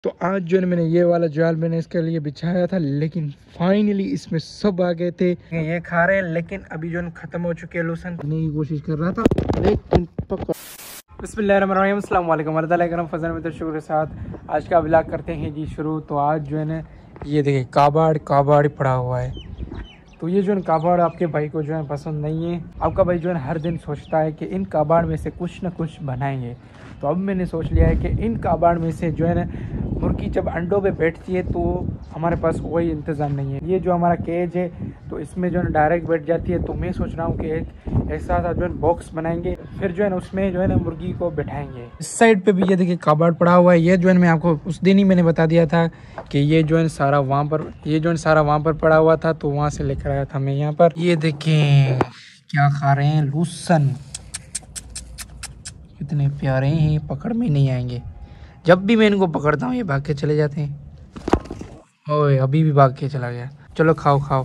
तो आज जो है मैंने ये वाला जाल मैंने इसके लिए बिछाया था, लेकिन फाइनली इसमें सब आ गए थे। ये खा रहे हैं, लेकिन अभी जो है खत्म हो चुके हैं। लूसन करने की कोशिश कर रहा था, लेकिन पकड़। बिस्मिल्लाहिर्रहमानिर्रहीम, अस्सलाम वालेकुम वरहमतुल्लाहि फजल में शुक्र के साथ आज का व्लॉग करते हैं जी शुरू। तो आज जो है ना ये देखिए काबाड़ पड़ा हुआ है। तो ये जो है काबाड़ आपके भाई को जो है पसंद नहीं है। आपका भाई जो है हर दिन सोचता है कि इन काबाड़ में से कुछ ना कुछ बनाएंगे। तो अब मैंने सोच लिया है कि इन काबाड़ में से जो है ना मुर्गी जब अंडों पे बैठती है तो हमारे पास कोई इंतज़ाम नहीं है। ये जो हमारा केज है तो इसमें जो है डायरेक्ट बैठ जाती है। तो मैं सोच रहा हूँ कि एक ऐसा जो है बॉक्स बनाएंगे, फिर जो है ना उसमें जो है ना मुर्गी को बैठाएंगे। इस साइड पे भी ये देखिए काबाड़ पड़ा हुआ है। ये जो है मैं आपको उस दिन ही मैंने बता दिया था कि ये जो है सारा वहाँ पर पड़ा हुआ था, तो वहाँ से लेकर आया था मैं यहाँ पर। ये देखें क्या खा रहे हैं, लूसन। कितने प्यारे हैं, पकड़ में नहीं आएंगे। जब भी मैं इनको पकड़ता हूँ ये भाग के चले जाते हैं। ओए अभी भी भाग के चला गया। चलो खाओ।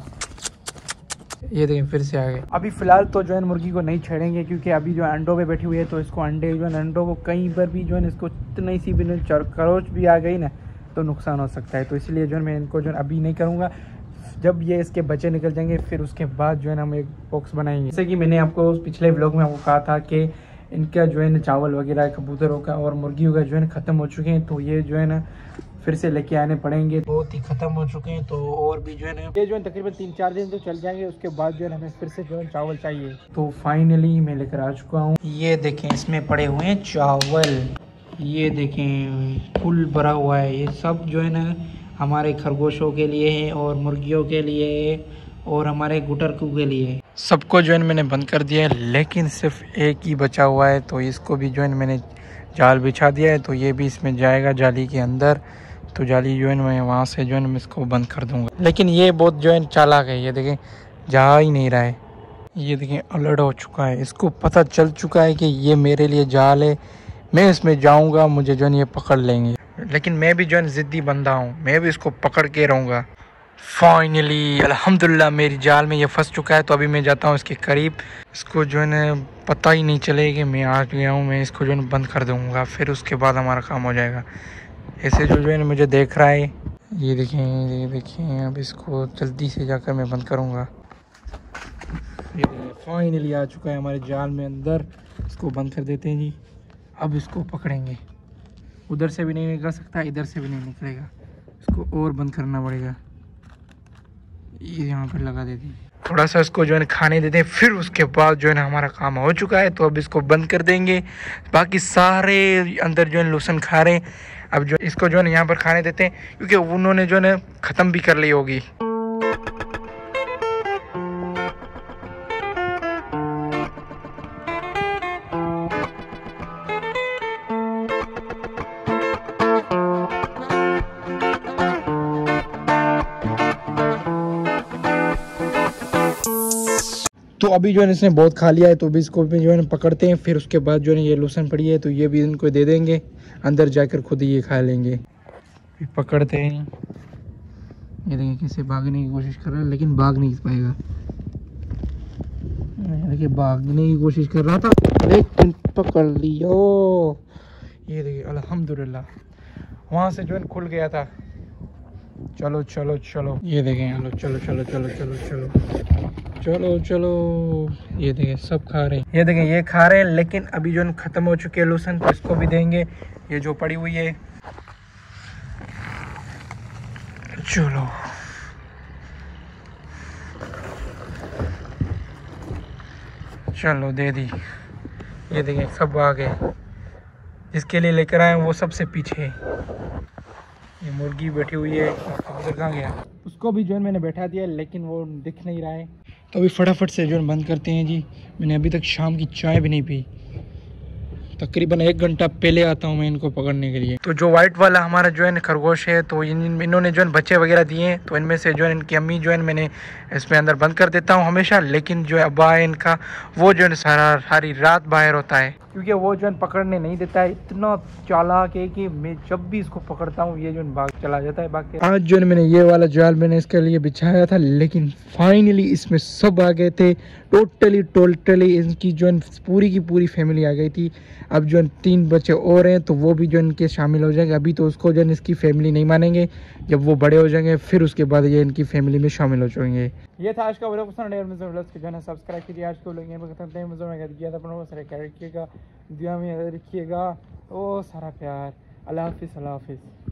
ये देखें फिर से आ गए। अभी फिलहाल तो जो है मुर्गी को नहीं छेड़ेंगे, क्योंकि अभी जो अंडों पे बैठी हुई है। तो इसको अंडे जो है अंडों को कहीं पर भी जो है इसको इतनी सी भी खरोच भी आ गई ना तो नुकसान हो सकता है। तो इसलिए जो है मैं इनको जो है अभी नहीं करूँगा। जब ये इसके बच्चे निकल जाएंगे फिर उसके बाद जो है हम एक बॉक्स बनाएंगे। जैसे कि मैंने आपको पिछले व्लॉग में आपको कहा था कि इनका जो है ना चावल वगैरह कबूतरों का और मुर्गियों का जो है ना ख़त्म हो चुके हैं। तो ये जो है ना फिर से लेके आने पड़ेंगे। बहुत ही ख़त्म हो चुके हैं। तो और भी जो है ना ये जो है तकरीबन 3-4 दिन तो चल जाएंगे। उसके बाद जो है हमें फिर से जो है चावल चाहिए। तो फाइनली मैं लेकर आ चुका हूँ। ये देखें इसमें पड़े हुए हैं चावल। ये देखें फुल भरा हुआ है। ये सब जो है ना हमारे खरगोशों के लिए है और मुर्गियों के लिए है और हमारे गुटरकू के लिए। सबको जो है मैंने बंद कर दिया है, लेकिन सिर्फ एक ही बचा हुआ है। तो इसको भी जो है मैंने जाल बिछा दिया है। तो ये भी इसमें जाएगा जाली के अंदर। तो जाली जो है मैं वहाँ से जो है मैं इसको बंद कर दूँगा। लेकिन ये बहुत जो है चालाक है। ये देखें जा ही नहीं रहा है। ये देखें अलर्ट हो चुका है। इसको पता चल चुका है कि ये मेरे लिए जाल है, मैं इसमें जाऊँगा मुझे जो है ये पकड़ लेंगे। लेकिन मैं भी जो है ज़िद्दी बंदा हूँ, मैं भी इसको पकड़ के रहूँगा। फाइनली अल्हम्दुलिल्लाह मेरी जाल में ये फंस चुका है। तो अभी मैं जाता हूँ इसके करीब। इसको जो है ना पता ही नहीं चले कि मैं आ गया हूँ। मैं इसको जो है बंद कर दूँगा, फिर उसके बाद हमारा काम हो जाएगा। ऐसे जो है ना मुझे देख रहा है। ये देखें अब इसको जल्दी से जाकर मैं बंद करूँगा। ये फाइनली आ चुका है हमारे जाल में अंदर। इसको बंद कर देते हैं जी। अब इसको पकड़ेंगे। उधर से भी नहीं निकल सकता, इधर से भी नहीं निकलेगा। इसको और बंद करना पड़ेगा। ये यहाँ पर लगा देते हैं। थोड़ा सा इसको जो है खाने देते हैं, फिर उसके बाद जो है ना हमारा काम हो चुका है। तो अब इसको बंद कर देंगे। बाकी सारे अंदर जो है लूसन खा रहे हैं। अब जो इसको जो है यहाँ पर खाने देते हैं, क्योंकि उन्होंने जो है ख़त्म भी कर ली होगी। तो अभी जो है इसने बहुत खा लिया है। तो अभी इसको भी जो है पकड़ते हैं, फिर उसके बाद जो है ये लूसन पड़ी है तो ये भी इनको दे देंगे। अंदर जाकर खुद ही ये खा लेंगे। फिर पकड़ते हैं। ये देखिए कैसे भागने की कोशिश कर रहा है, लेकिन भाग नहीं पाएगा। देखिए भागने की कोशिश कर रहा था, लेकिन पकड़ लियो। ये देखिए अल्हम्दुलिल्लाह वहाँ से जो है खुल गया था। चलो। ये देखें चलो। ये देखें सब खा रहे हैं। ये देखें ये खा रहे हैं, लेकिन अभी जो ख़त्म हो चुके हैं लूसन। तो इसको भी देंगे, ये जो पड़ी हुई है। चलो दे दी। ये देखें सब आ गए। जिसके लिए लेकर आए वो सबसे पीछे है। ये मुर्गी बैठी हुई है। कबूतर कहाँ गया? उसको भी जो है मैंने बैठा दिया, लेकिन वो दिख नहीं रहा है। तो अभी फटाफट से जो है बंद करते हैं जी। मैंने अभी तक शाम की चाय भी नहीं पी। तकरीबन 1 घंटा पहले आता हूँ मैं इनको पकड़ने के लिए। तो जो वाइट वाला हमारा जो है खरगोश है, तो इन्होंने जो है बच्चे वगैरह दिए हैं। तो इनमें से जो है इनकी अम्मी जो है मैंने इसमें अंदर बंद कर देता हूँ हमेशा। लेकिन जो है अब्बा है इनका, वो जो है सारी रात बाहर होता है, क्योंकि वो जो है पकड़ने नहीं देता है। इतना चालाक है कि मैं जब भी इसको पकड़ता हूँ ये जो है भाग चला जाता है। बाकी आज जो है मैंने ये वाला जाल मैंने इसके लिए बिछाया था, लेकिन फाइनली इसमें सब आ गए थे। टोटली इनकी जो है पूरी की पूरी फैमिली आ गई थी। अब जो 3 बच्चे और हैं तो वो भी जो इनके शामिल हो जाएंगे। अभी तो उसको जो इसकी फैमिली नहीं मानेंगे, जब वो बड़े हो जाएंगे फिर उसके बाद ये इनकी फैमिली में शामिल हो जाएंगे। ये था आज का वीडियो। पसंद है जो है सब्सक्राइब कीजिए। आज को लोग यहाँ करते हैं रखिएगा, दुआ में रखिएगा। ओ सारा प्यार। अल्लाह हाफिज़, अल्लाह हाफिज़।